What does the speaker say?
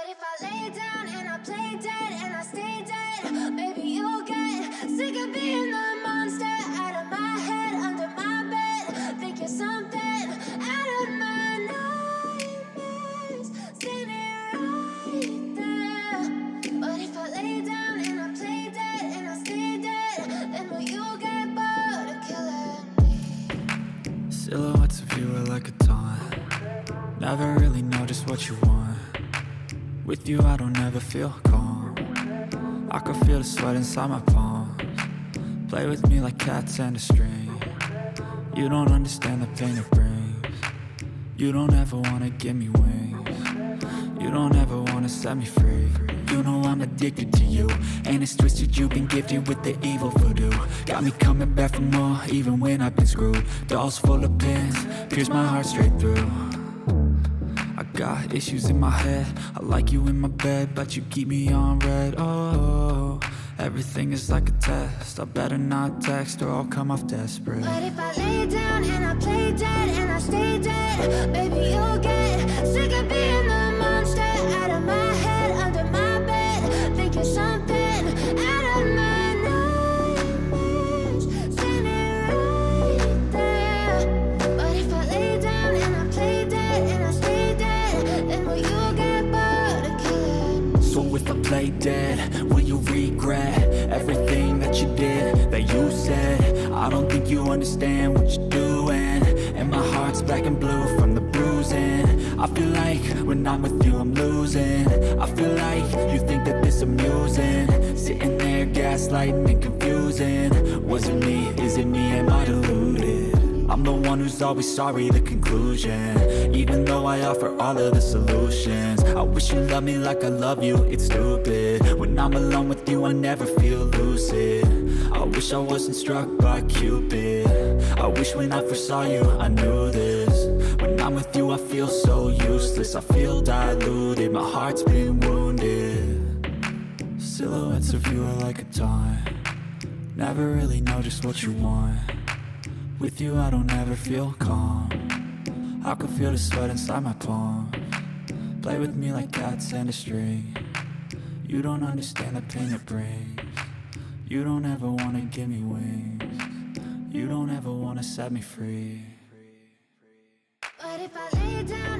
But if I lay down and I play dead and I stay dead, maybe you'll get sick of being the monster out of my head, under my bed. Think you're something out of my nightmares, standing right there. But if I lay down and I play dead and I stay dead, then will you get bored of killing me? Silhouettes of you are like a taunt. Never really know just what you want. With you I don't ever feel calm. I can feel the sweat inside my palms. Play with me like cats and a string. You don't understand the pain it brings. You don't ever wanna give me wings. You don't ever wanna set me free. You know I'm addicted to you, and it's twisted, you've been gifted with the evil voodoo. Got me coming back for more, even when I've been screwed. Dolls full of pins, pierce my heart straight through. I got issues in my head, I like you in my bed, but you keep me on red. Oh, everything is like a test, I better not text or I'll come off desperate. But if I lay down and I play dead and I stay dead, maybe you'll get sick of being the monster out of my head, under my bed. Think you're something out of my nightmares, standing right there. But if I lay down and I play dead and I stay dead, then will you get bored of killing me? So if I play dead, will you regret everything that you did, that you said? I don't think you understand what you're doing, and my heart's black and blue from the bruising. I feel like when I'm with you I'm losing. I feel like you think that this amusing, sitting there gaslighting and confusing. Was it me? Is it me? Am I deluded? I'm the one who's always sorry, the conclusion. Even though I offer all of the solutions, I wish you loved me like I love you, it's stupid. When I'm alone with you I never feel lucid. I wish I wasn't struck by Cupid. I wish when I first saw you I knew this. When I'm with you I feel so useless, I feel diluted, my heart's been wounded. Silhouettes of you are like a taunt. Never really know just what you want. With you I don't ever feel calm. I can feel the sweat inside my palms. Play with me like cats and a string. You don't understand the pain it brings. You don't ever wanna give me wings. You don't ever wanna set me free. But if I lay down